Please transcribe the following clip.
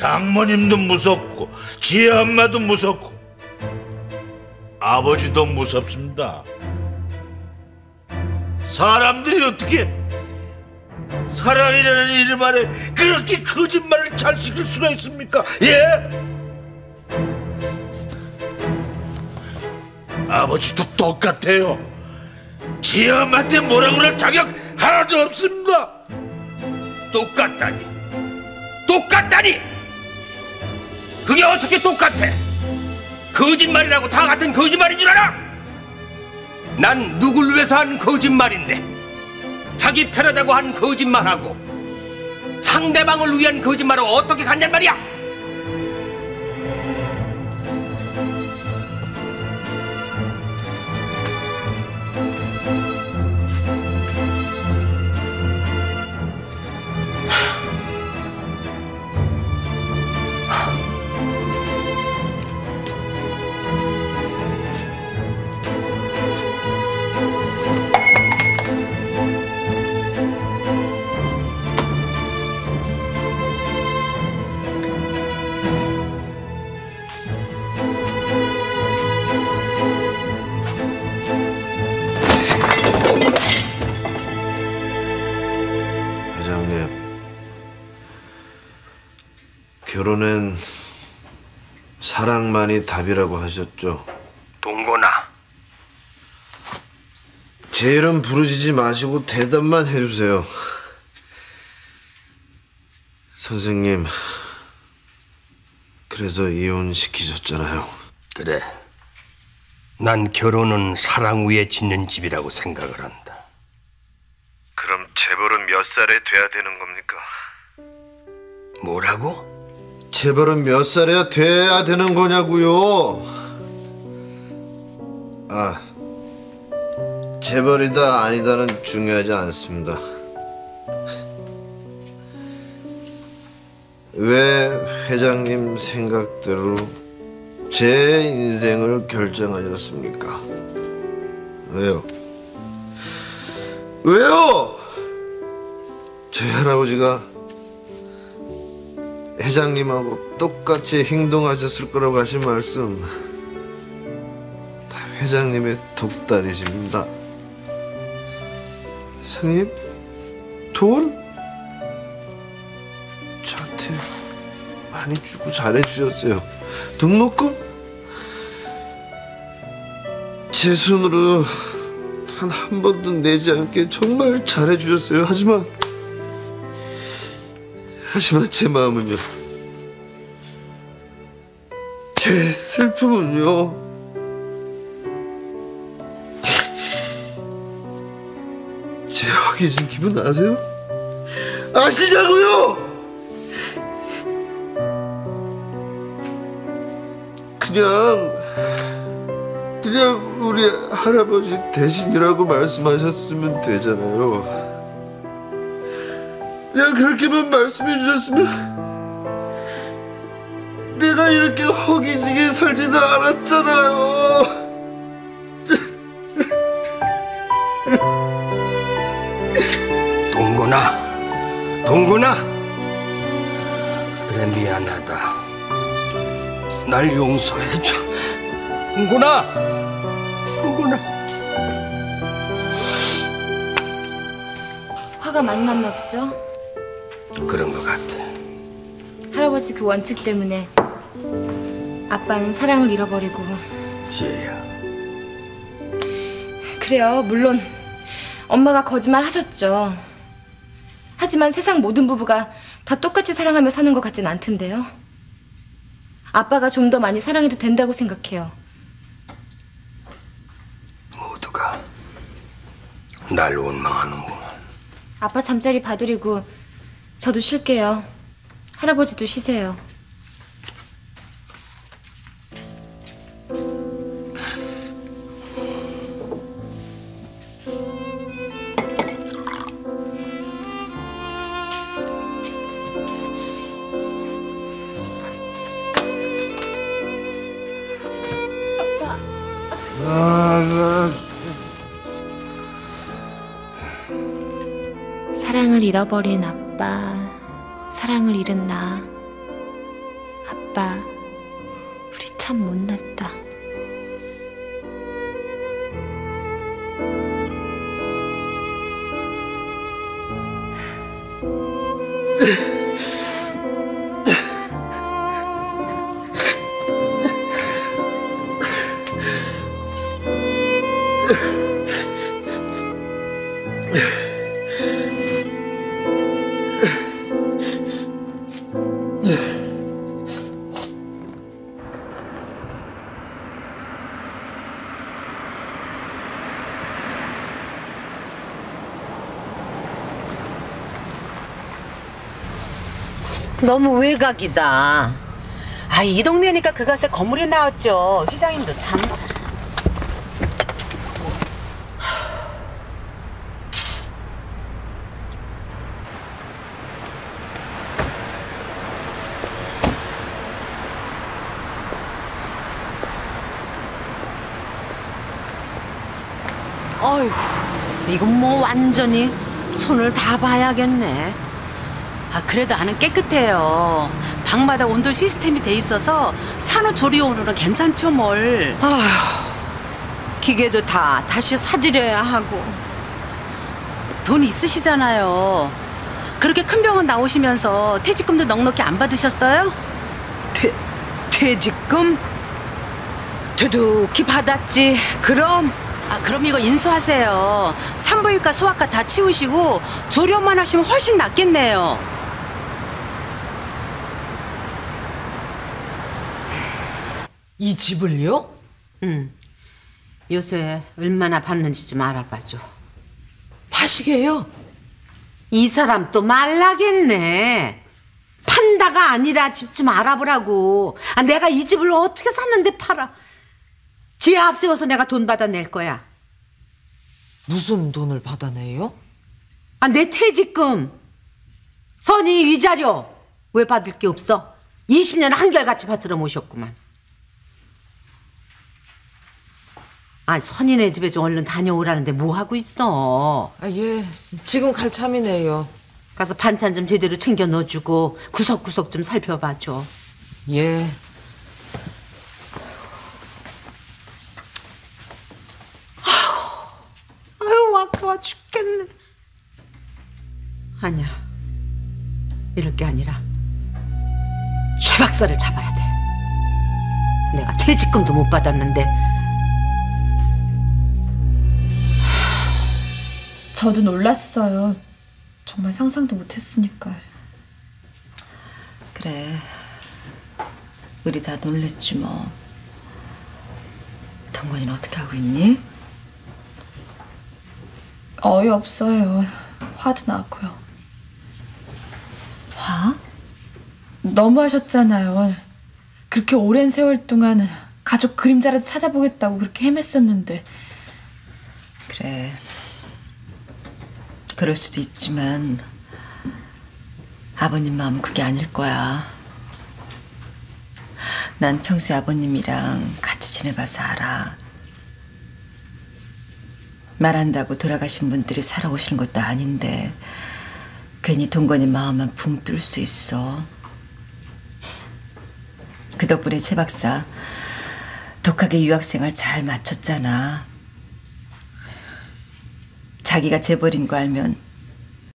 장모님도 무섭고 지혜 엄마도 무섭고 아버지도 무섭습니다. 사람들이 어떻게 사랑이라는 이름 아래 그렇게 거짓말을 잘 지킬 수가 있습니까? 예? 아버지도 똑같아요. 지혜 엄마한테 뭐라고 할 자격 하나도 없습니다. 똑같다니 그게 어떻게 똑같아? 거짓말이라고 다 같은 거짓말인 줄 알아? 난 누굴 위해서 한 거짓말인데 자기 편하다고 한 거짓말하고 상대방을 위한 거짓말하고 어떻게 같냔 말이야? 결혼엔 사랑만이 답이라고 하셨죠? 동건아, 제 이름 부르짖지 마시고 대답만 해주세요. 선생님, 그래서 이혼시키셨잖아요. 그래, 난 결혼은 사랑 위에 짓는 집이라고 생각을 한다. 그럼 재벌은 몇 살에 돼야 되는 겁니까? 뭐라고? 재벌은 몇 살이야 돼야 되는 거냐고요? 재벌이다 아니다는 중요하지 않습니다. 왜 회장님 생각대로 제 인생을 결정하셨습니까? 왜요? 저희 할아버지가 회장님하고 똑같이 행동하셨을 거라고 하신 말씀 다 회장님의 독단이십니다. 형님, 돈? 저한테 많이 주고 잘해주셨어요. 등록금? 제 손으로 단 한 번도 내지 않게 정말 잘해주셨어요. 하지만 제 마음은요, 제 슬픔은요, 제 허기진 기분 아세요? 아시냐고요? 그냥 우리 할아버지 대신이라고 말씀하셨으면 되잖아요. 그냥 그렇게만 말씀해 주셨으면 내가 이렇게 허기지게 살지도 않았잖아요. 동건아, 그래, 미안하다. 날 용서해줘. 동건아. 화가 많이 났나 보죠? 그런 것 같아. 할아버지 그 원칙 때문에 아빠는 사랑을 잃어버리고. 지혜야. 그래요, 물론 엄마가 거짓말 하셨죠. 하지만 세상 모든 부부가 다 똑같이 사랑하며 사는 것 같진 않던데요. 아빠가 좀 더 많이 사랑해도 된다고 생각해요. 모두가 날 원망하는구만. 아빠 잠자리 봐드리고 저도 쉴게요. 할아버지도 쉬세요. 사랑을 잃어버린 아빠, 사랑을 잃은 나, 아빠, 우리 참 못났다. 너무 외곽이다. 아, 이 동네니까 그 갓에 건물이 나왔죠. 회장님도 참. 어휴, 이건 뭐 완전히 손을 다 봐야겠네. 아, 그래도 안은 깨끗해요. 방마다 온돌 시스템이 돼 있어서 산후조리원으로는 괜찮죠 뭘. 아휴, 기계도 다 다시 사들여야 하고. 돈 있으시잖아요. 그렇게 큰 병원 나오시면서 퇴직금도 넉넉히 안 받으셨어요? 퇴직금? 두둑히 받았지. 그럼 아, 그럼 이거 인수하세요. 산부인과 소아과 다 치우시고 조리원만 하시면 훨씬 낫겠네요. 이 집을요? 응. 요새 얼마나 받는지 좀 알아봐줘. 파시게요? 이 사람 또 말라겠네. 판다가 아니라 집 좀 알아보라고. 아, 내가 이 집을 어떻게 샀는데 팔아. 지혜 앞세워서 내가 돈 받아낼 거야. 무슨 돈을 받아내요? 아, 내 퇴직금. 선의 위자료. 왜 받을 게 없어? 20년 한결같이 받들어 모셨구만. 아, 선이네 집에 좀 얼른 다녀오라는데 뭐 하고 있어? 아, 예, 지금 갈 참이네요. 가서 반찬 좀 제대로 챙겨 넣어주고 구석구석 좀 살펴봐줘. 예. 아유, 아까워 죽겠네. 아니야, 이럴 게 아니라 최 박사를 잡아야 돼. 내가 퇴직금도 못 받았는데. 저도 놀랐어요. 정말 상상도 못했으니까. 그래, 우리 다 놀랬지 뭐. 동건이는 어떻게 하고 있니? 어이없어요. 화도 나고요. 화? 너무하셨잖아요. 그렇게 오랜 세월 동안 가족 그림자라도 찾아보겠다고 그렇게 헤맸었는데. 그래, 그럴 수도 있지만 아버님 마음은 그게 아닐 거야. 난 평소에 아버님이랑 같이 지내봐서 알아. 말한다고 돌아가신 분들이 살아오시는 것도 아닌데 괜히 동건이 마음만 붕 뜰 수 있어. 그 덕분에 최 박사 독하게 유학생활 잘 마쳤잖아. 자기가 재벌인 거 알면